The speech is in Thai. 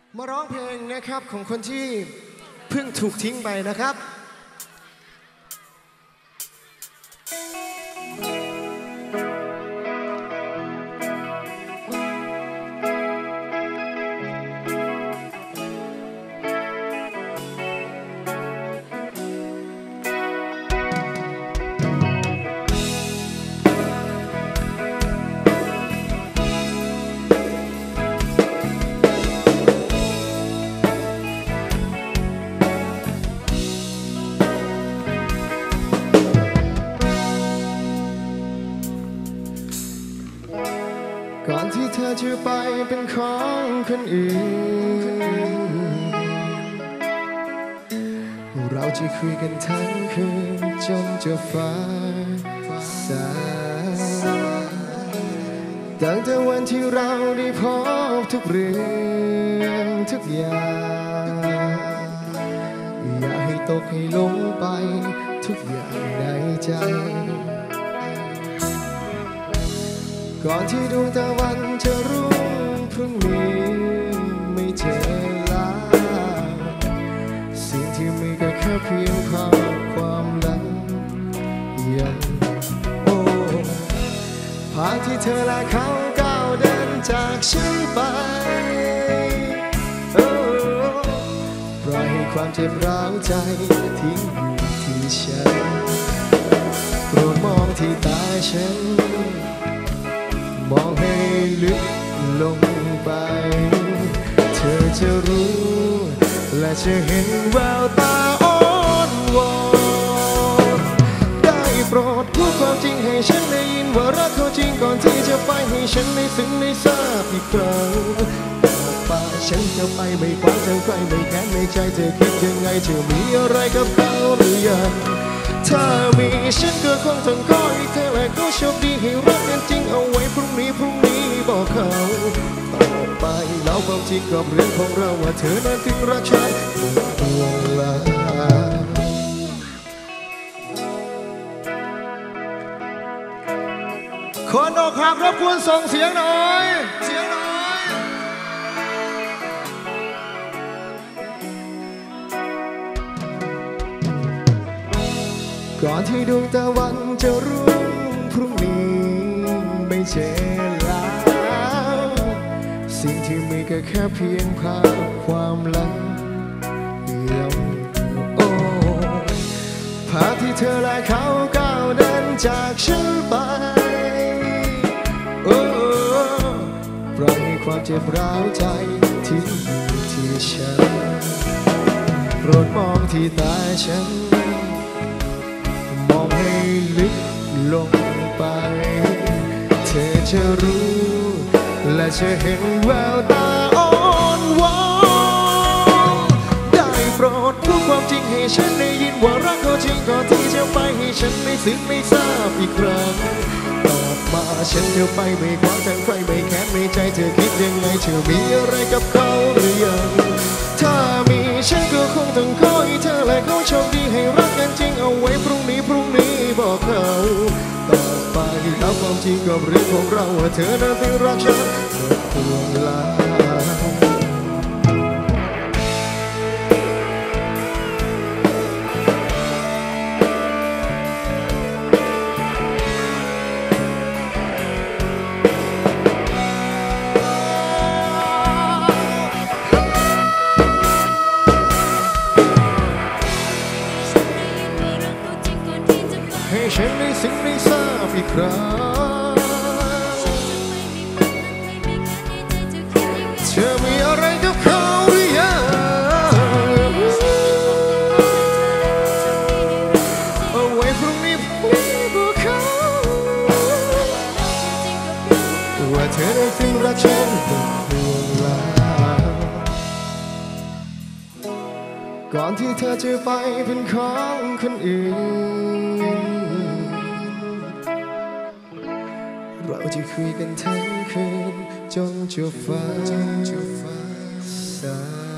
มาร้องเพลงนะครับของคนที่เพิ่งถูกทิ้งไปนะครับก่อนที่เธอจะไปเป็นของคนอื่นเราจะคุยกันทั้งคืนจนจะฟ้าสางตั้งแต่วันที่เราได้พบทุกเรื่องทุกอย่างอย่าให้ตกให้หลงไปทุกอย่างในใจก่อนที่ดวงตะวันจะรุ่งพรุ่งนี้ไม่เจอแล้วสิ่งที่มีก็แค่เพียงความหลังยังภาพที่เธอและเขาก้าวเดินจากฉันไปปล่อยให้ความเจ็บร้าวใจทิ้งอยู่ที่ฉันโปรดมองที่ตาฉันมองให้ลึกลงไปเธอจะรู้และจะเห็นแววตาอ่อนวอนได้โปรดพูดความจริงให้ฉันได้ยินว่ารักเขาจริงก่อนที่จะไปให้ฉันได้ซึ้งได้ทราบอีกครั้งต่อไปฉันจะไปไม่ขวางเธอใครไม่แค้นในใจเธอคิดยังไงเธอมีอะไรกับเขาหรือยังถ้ามีฉันก็คงต้องขอให้เธอและเขาโชคดีให้รักกันจริงเอาไว้พรุ่งนี้บอกเขาต่อไปแล้วความจริงกับเรื่องของเราว่าเธอนั้นถึงรักฉันหมดห่วงละคนอกหักรบกวนส่งเสียงหน่อยก่อนที่ดวงตะวันจะรุ่งพรุ่งนี้ไม่เจอแล้วสิ่งที่มีก็แค่เพียงภาพความหลังยังภาพที่เธอและเขาก้าวเดินจากฉันไปปล่อยให้ความเจ็บร้าวใจทิ้งอยู่ที่ฉันโปรดมองที่ตาฉันมองให้ลึกลงไปเธอจะรู้และจะเห็นแววตาอ่อนวอนได้โปรดพูดความจริงให้ฉันได้ยินว่ารักเขาจริงก่อนที่จะไปให้ฉันได้ซึ้งได้ทราบอีกครั้งตอบมาฉันจะไปไม่ขวางทางใครไม่แค้นในใจเธอคิดยังไงเธอมีอะไรกับเขาหรือยังถ้ามีฉันก็คงต้องขอให้เธอและเขาโชคดีให้รักกันจริงเอาไว้พรุ่งนี้บอกเขาต่อไปแล้วความจริงกับเรื่องของเราว่าเธอนั้นที่รักฉันหมดห่วงละให้ฉันได้สิ่งได้ทราบอีกครั้งเธอมีอะไรกับเขาหรือยังเอาไว้พรุ่งนี้บอกเขาว่าเธอได้สิ่งรักฉันหมดห่วงแล้วก่อนที่เธอจะไปเป็นของคนอื่นเราจะคุยกันทั้งคืนจนจบฟ้าสาง